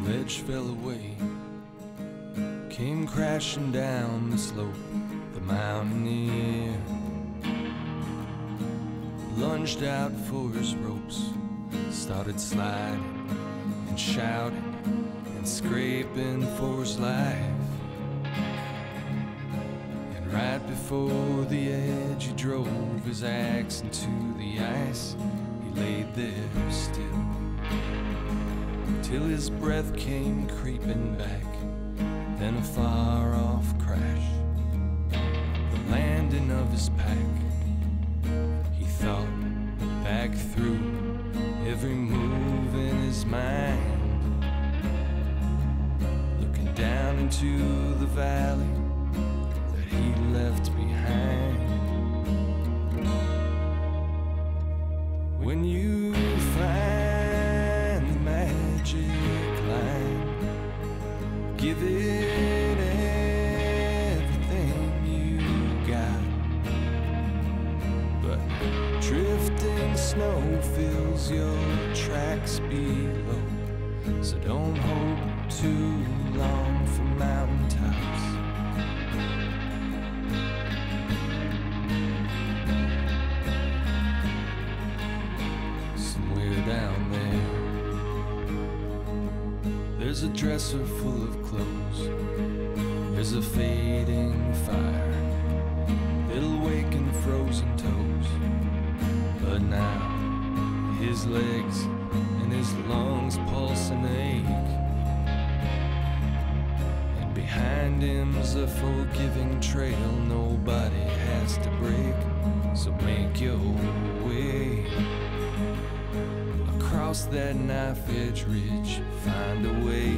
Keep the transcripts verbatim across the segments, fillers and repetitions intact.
ledge fell away, came crashing down the slope. The Mountaineer lunged out for his ropes, started sliding and shouting and scraping for his life. And right before the edge he drove his axe into the ice. He laid there still till his breath came creeping back, then a far-off crash, the landing of his pack. He thought back through every move in his mind, looking down into the valley that he left behind. When you find the magic line, give it everything you got. But drifting snow fills your tracks below, so don't hope too long for mountaintops. Somewhere down there, there's a dresser full of clothes. There's a fading fire that'll waken frozen toes. But now his legs and his lungs pulse and ache, and behind him's a forgiving trail nobody has to break. So make your way across that knife-edge ridge, find a way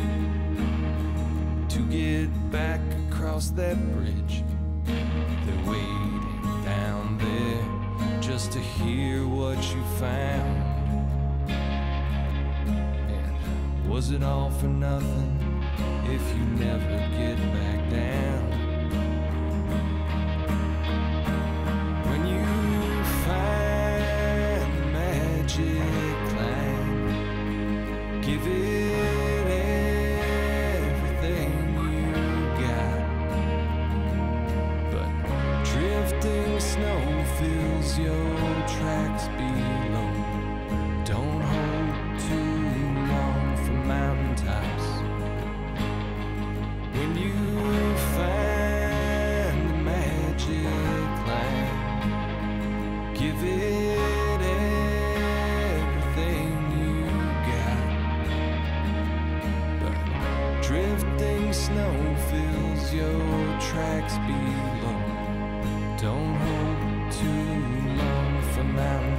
to get back across that bridge. They're waiting down there just to hear what you found. And was it all for nothing if you never get back down? When you find the magic line, give it everything you got. But drifting snow fills your tracks below. Don't hold too long for mountaintops. When you find the magic line, give it everything you got. But drifting snow fills your tracks below. Don't hold too long for mountains.